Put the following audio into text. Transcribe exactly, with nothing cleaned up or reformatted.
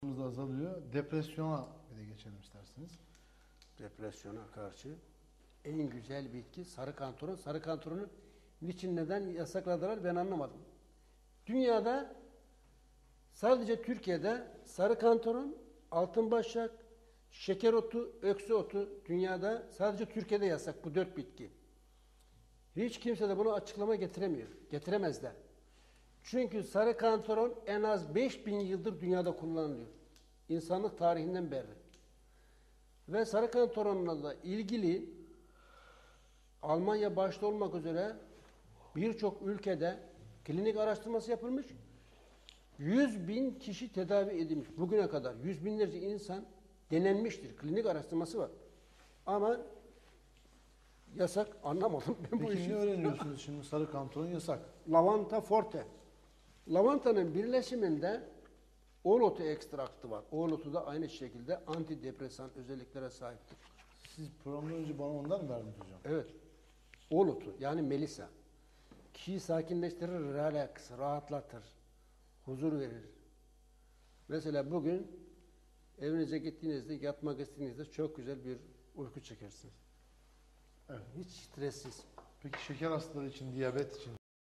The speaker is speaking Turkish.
da azalıyor. Depresyona bir de geçelim isterseniz. Depresyona karşı en güzel bitki sarı kantaron. Sarı kantaronu niçin, neden yasakladılar ben anlamadım. Dünyada sadece Türkiye'de sarı kantaron, altınbaşak, şeker otu, öksü otu dünyada sadece Türkiye'de yasak bu dört bitki. Hiç kimse de bunu açıklama getiremiyor. Getiremez de. Çünkü sarı kantaron en az beş bin yıldır dünyada kullanılıyor. İnsanlık tarihinden beri. Ve sarı kantaronla da ilgili Almanya başta olmak üzere birçok ülkede klinik araştırması yapılmış. yüz bin kişi tedavi edilmiş. Bugüne kadar yüz binlerce insan denenmiştir. Klinik araştırması var. Ama yasak, anlamadım ben bu Peki işi. ne öğreniyorsunuz şimdi? Sarı kantaron yasak. Lavanta forte. Lavantanın birleşiminde oğlotu ekstraktı var. Oğlotu da aynı şekilde antidepresan özelliklere sahiptir. Siz programdan önce bana ondan mı verdiniz hocam? Evet. Oğlotu yani melisa. Kişiyi sakinleştirir, relax, rahatlatır, huzur verir. Mesela bugün evinize gittiğinizde, yatmak istediğinizde çok güzel bir uyku çekersiniz. Evet. Hiç stressiz. Peki şeker hastaları için, diyabet için